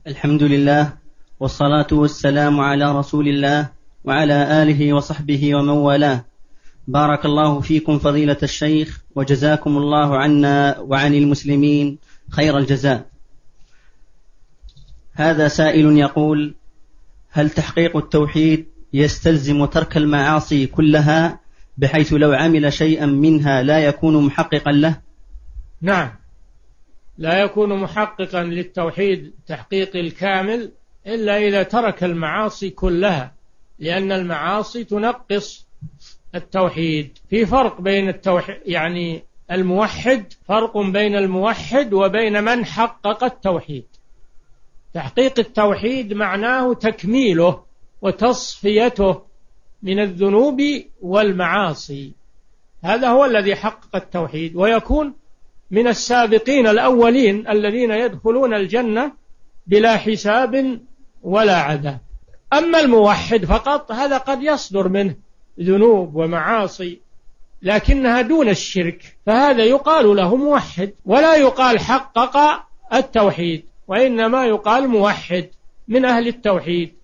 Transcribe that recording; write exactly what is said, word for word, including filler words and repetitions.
الحمد لله والصلاة والسلام على رسول الله وعلى آله وصحبه ومن والاه. بارك الله فيكم فضيلة الشيخ، وجزاكم الله عنا وعن المسلمين خير الجزاء. هذا سائل يقول: هل تحقيق التوحيد يستلزم ترك المعاصي كلها، بحيث لو عمل شيئا منها لا يكون محققا له؟ نعم، لا يكون محققا للتوحيد تحقيق الكامل إلا إذا ترك المعاصي كلها، لأن المعاصي تنقص التوحيد. في فرق بين التوحيد يعني الموحد، فرق بين الموحد وبين من حقق التوحيد. تحقيق التوحيد معناه تكميله وتصفيته من الذنوب والمعاصي، هذا هو الذي حقق التوحيد، ويكون من السابقين الأولين الذين يدخلون الجنة بلا حساب ولا عذاب. أما الموحد فقط هذا قد يصدر منه ذنوب ومعاصي لكنها دون الشرك، فهذا يقال له موحد، ولا يقال حقق التوحيد، وإنما يقال موحد من أهل التوحيد.